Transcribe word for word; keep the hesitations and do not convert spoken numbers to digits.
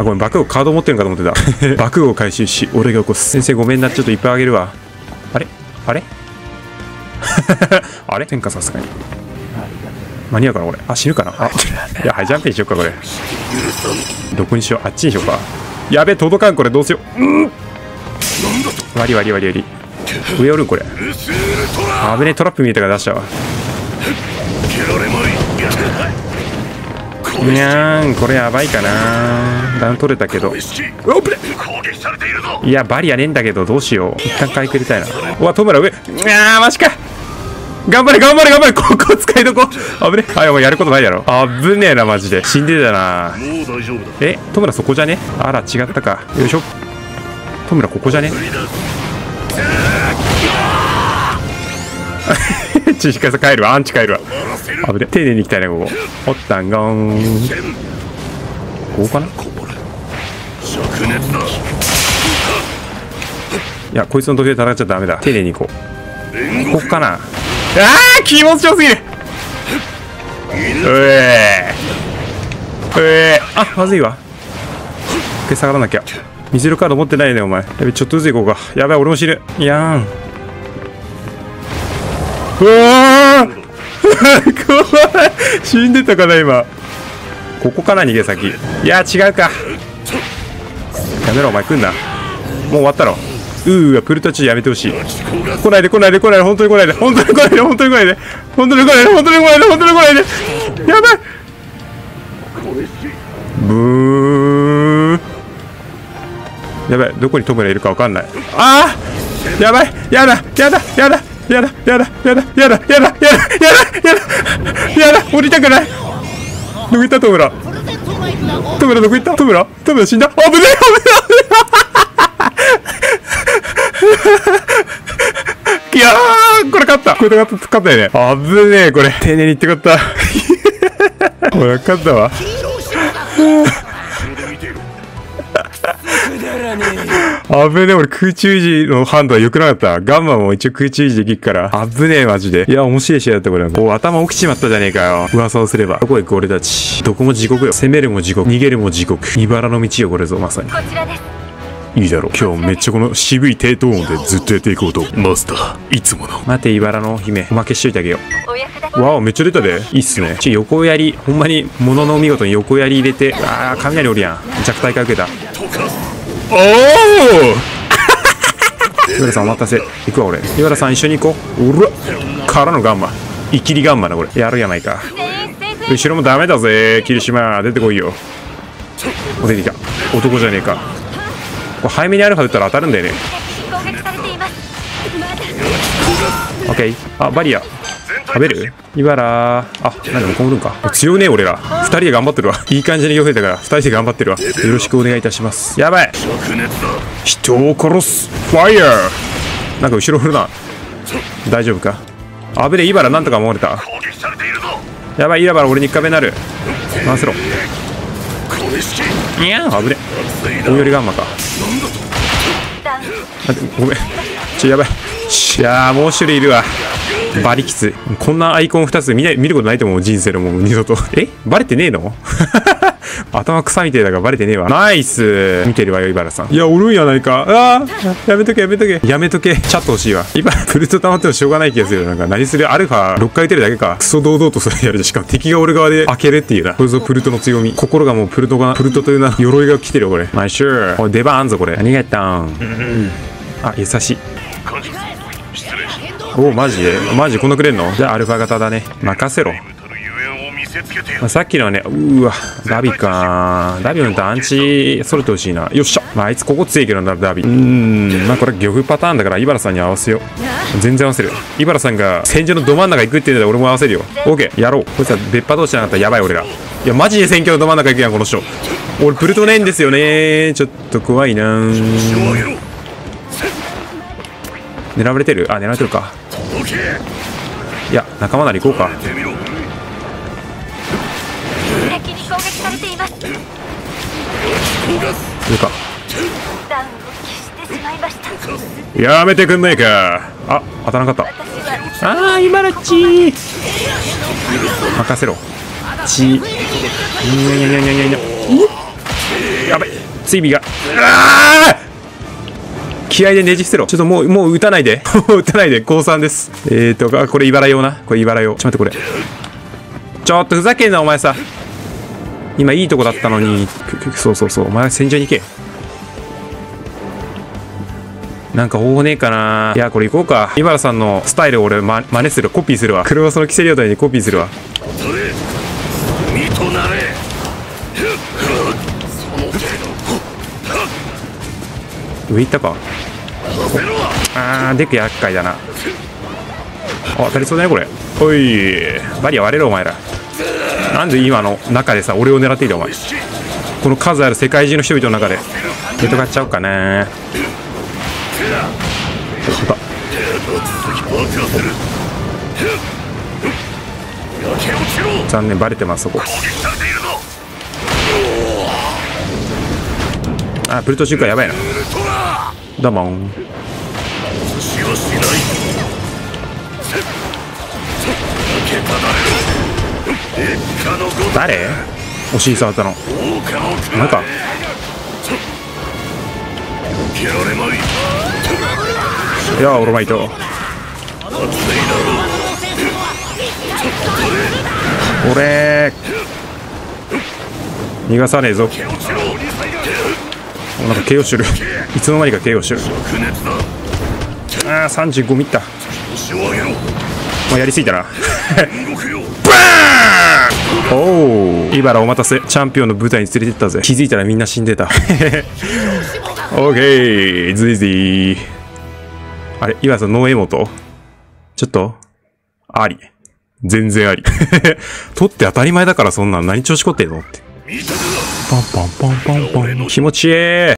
ごめん、爆豪カード持ってるんかと思ってた。爆豪を回収し俺が起こす。先生ごめんな、ちょっといっぱいあげるわ。あれあれあれ変化さすがに間に合うかなこれ。あ、死ぬかな。あいや、ハイジャンプにしよっかこれ。どこにしよう。あっちにしようか。やべえ、届かんこれ。どうしよう。うん、割り割り割り割り。上おるこれ。危ねえ、トラップ見えたから出したわ。いやーん、これやばいかな。ダウン取れたけど。いや、バリアねえんだけど、どうしよう。一旦回復入れたいな。うわ、トムラ上。いやー、マジか。頑張れ頑張れ頑張れ。ここ使いどこ。危ねえ。はい、お前やることないやろ。危ねえなマジで。死んでたな。え、トムラそこじゃね。あら違ったか。よいしょ。トムラここじゃね。チシカさ帰るわ。アンチ帰るわ。危ねえ。丁寧に行きたいねここ。おったんがん。ここかな。いや、こいつの時で戦っちゃダメだ。丁寧に行こう。ここかな。あー、気持ちよすぎる。うえーうえーあ、まずいわ。一回下がらなきゃ。ミゼルカード持ってないねお前。やべ、ちょっとずつ行こうか。やばい、俺も死ぬ。いやーん。うわー怖い。死んでたかな今。ここかな逃げ先。いや違うか。やめろお前、来んな。もう終わったろ。うーわ、プルタチやめてほしい。来ないで来ないで来ないで、本当に来ないで、本当に来ないで、本当に来ないで、本当に来ないで、本当に来ないで、本当に来ないで。やばい。ブー。やばい、どこにトムラいるかわかんない。ああやばい、やだやだやだやだやだやだやだやだやだやだやだやだ、降りたくない。どこ行ったトムラ。トムラどこ行った。トムラトムラ死んだ。危ねえ危ねえ。いやー、これ勝った。これ勝った、勝ったよね。危ねえ、これ。丁寧に言って勝った。これ勝ったわ。危ねえ、俺空中維持のハンドは良くなかった。ガンマも一応空中維持できるから。危ねえ、マジで。いや、面白い試合だった、これ。お、頭起きちまったじゃねえかよ。噂をすれば。どこ行く俺たち。どこも地獄よ。攻めるも地獄。逃げるも地獄。茨の道よ、これぞ、まさに。こちらです。いいだろう。今日めっちゃこの渋い低トーンでずっとやっていこうと。マスター、いつもの。待て、茨の姫。おまけしといてあげよう。わお、めっちゃ出たで。いいっすね。ちょ、横やり。ほんまに、ものの見事に横やり入れて。あー、雷おるやん。弱体化受けた。おお岩原さんお待たせ。行くわ俺。岩原さん一緒に行こう。うらからのガンマ。イキリガンマだこれ。やるやないか。後ろもダメだぜ霧島。出てこいよ。お、出てきた。男じゃねえか。これ背面にアルファ打ったら当たるんだよね。オッケー。あ、バリア食べる。茨あ、なんでもこむるんか。強いね俺ら。二人で頑張ってるわ。いい感じに増えたから二人で頑張ってるわ。よろしくお願いいたします。やばい、人を殺すファイヤー。なんか後ろ振るな。大丈夫か。あぶねえ、茨なんとか守れた。やばい、茨俺に壁になる。回せろ。いやー、あぶねえ。大寄りガンマか。待って、ごめん。ちょ、やばい。いやー、もう一人いるわ。バリきつい。こんなアイコンふたつ見ない、見ることないと思う。人生のもう二度と。えバレてねえの頭臭みてえだからバレてねえわ。ナイス。見てるわよ、茨さん。いや、おるんやないか。ああやめとけ、やめとけ。やめとけ。チャット欲しいわ。今、プルト溜まってもしょうがない気がするよ。なんか、何するアルファろっかい打てるだけか。クソ堂々とそれやるで。しかも敵が俺側で開けるっていうな。これぞプルトの強み。心がもうプルトが、プルトというな、鎧が来てるよ、これ。ナイスー。おい、出番あんぞ、これ。何がやったん。あ、優しい。おお、マジでマジこんなくれんの。じゃあアルファ型だね。任せろ。まあ、さっきのはね、うーわダビかー。ダビのアンチ揃ってほしいな。よっしゃ、まあ、あいつここ強いけどな。ダビうーん、まあこれ漁夫パターンだから茨さんに合わせよう。全然合わせる。茨さんが戦場のど真ん中行くって言うんだら俺も合わせるよ。オーケー、やろう。こいつは別派同士じゃなかったらやばい俺ら。いやマジで戦況のど真ん中行くやんこの人。俺プルトねえんですよね。ちょっと怖いなー。狙われてる。あ、狙われてるか。いや、仲間なり行こうか。上か。やめてくんないか。あ、当たらなかった。ああ、今のちー。任せろ。ちー。にゃにゃにゃにゃにゃにゃ。 やばい。追尾が。あー気合でねじ伏せろ。ちょっともう、もう撃たないで。もう撃たないで。降参です。えーと、これ茨用な。これ茨用。ちょっと待って、これ。ちょっとふざけんな、お前さ。今いいとこだったのに。そうそうそう。お前戦場に行け。なんか方法ねえかな。いや、これ行こうか。茨さんのスタイル俺、ま、真似する。コピーするわ。クロスのキセリオタにコピーするわ。上行ったか。あー、デク厄介だな。あ、当たりそうだね、これ。おい、バリア割れろ、お前ら。なんで今の中でさ、俺を狙っているお前。この数ある世界中の人々の中で。ネット買っちゃおうかな。残念、バレてます、そこ。あ、プルト中華やばいな。どうもん。誰？お尻触ったの。なんか。いや、オロマイト。俺。逃がさねえぞ。なんか ケーオー してる。いつの間にか ケーオー してる。ああ、さんじゅうごミった。まあ、やりすぎたな。バーンおお、イバラお待たせ。チャンピオンの舞台に連れてったぜ。気づいたらみんな死んでた。オッケー、ズイズイ。あれ、イバラさんノーエモとちょっとあり。全然あり。取って当たり前だからそんなん何調子こってんのって。パンパンパンパンパン。気持ちいい。